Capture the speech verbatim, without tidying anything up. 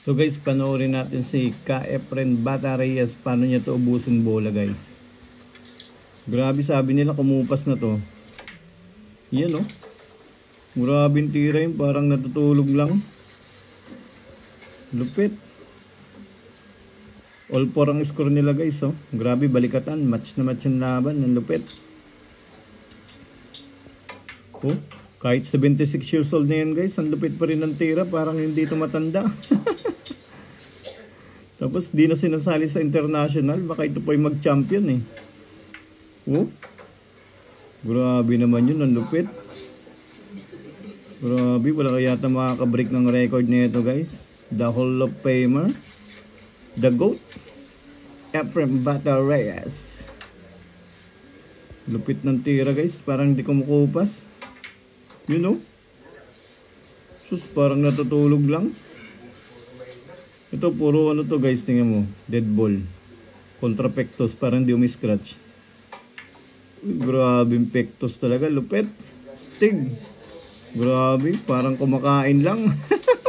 So guys, panoorin natin si Ka Efren Bata Reyes. Paano niya to ubusin bola guys. Grabe, sabi nila kumupas na to. Yan oh. Grabing tira yun, parang natutulog lang. Lupit. All four ang score nila guys oh. Grabe, balikatan. Match na match yung laban. Ang lupit. Oh, kahit seventy-six years old na yan guys, ang lupit pa rin ng tira. Parang hindi ito matanda. Tapos di na sinasali sa international. Baka ito po yung mag-champion eh. Oh, grabe naman yun. Ang lupit. Grabe, wala kaya yata makaka-break ng record nito guys. The Hall of Famer, the GOAT, Efren Bata Reyes. Lupit ng tira guys, parang hindi kumukupas. You know? Sus, parang natutulog lang. Ito, puro ano to guys, tingnan mo. Dead ball. Contra pectus, parang di umi-scratch. Grabe yung pectus talaga, lupit. Stig. Grabe, parang kumakain lang.